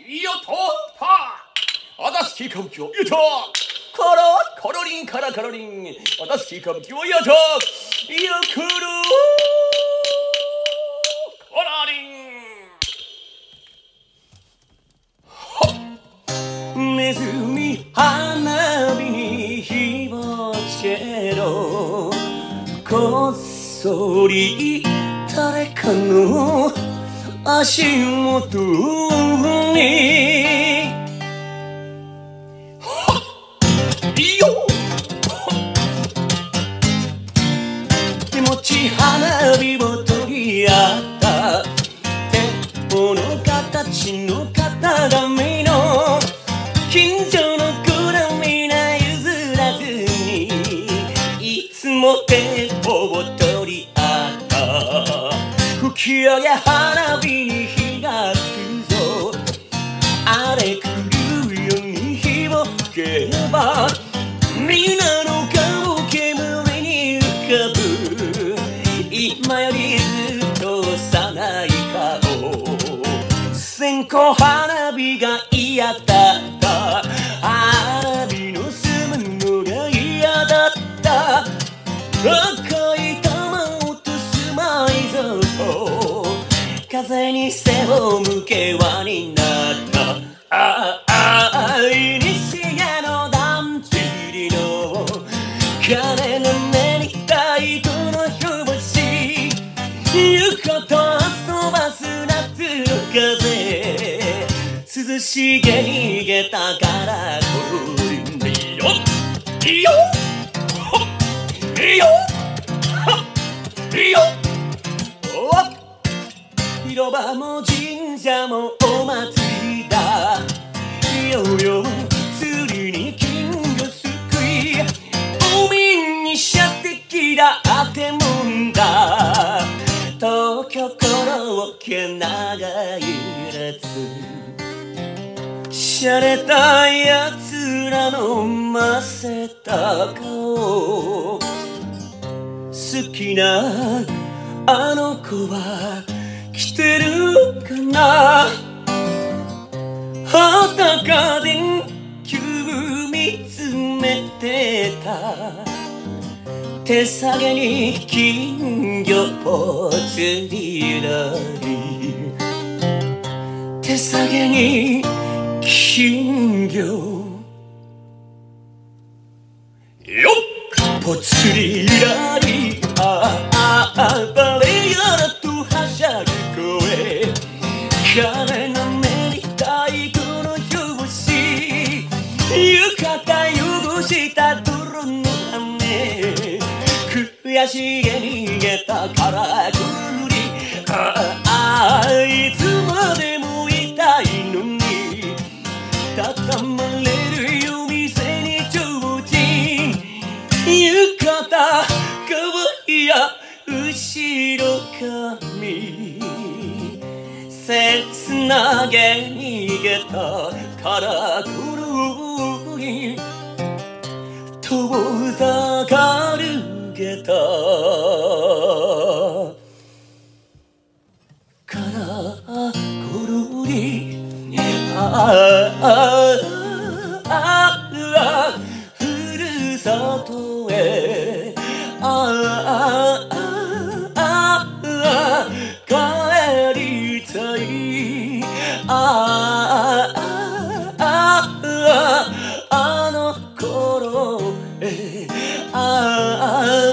やったー。私歌舞伎をやったからコロリンからコロリン。私歌舞伎をやったやくるコロリン。ネズミ花火に火をつけろ。こっそり誰かの足元にいいよ。手持ち花火を取り合った手物形の型紙の近所の子ら皆譲らずにいつも手を取り合った吹き上げ花火に火がつくぞ。あれ来るように火をつければみんなの顔煙に浮かぶ。今よりずっと幼い顔。線香花火が嫌だった花火のすむのが嫌だった。赤い玉を落とすまいぞと風に背を向け輪になった。いにしえのだんじりの鐘の音に太鼓の拍子浴衣遊ばす夏の風涼しげに逃げたからころりんでいいよいいよいいよいいよ。広場も神社もお祭りだ。よよ釣りに金魚すくいおみに射的だあてもんだ。東京頃け長い列しゃれたやつらのませた顔。好きなあの子は来てるかな。裸で球見つめてた手提げに金魚ぽつりらり手提げに金魚よっぽつりらり誰やらとはしゃぐ声鐘の音に太鼓の拍子浴衣汚した泥の羽悔しげに逃げたからくりいつまでもいたいのに畳まれるよ店に提灯浴衣かぶいや後ろ髪切なげ逃げたからくるり遠ざかるげたからくるりふるさとへ帰りたいあの頃へ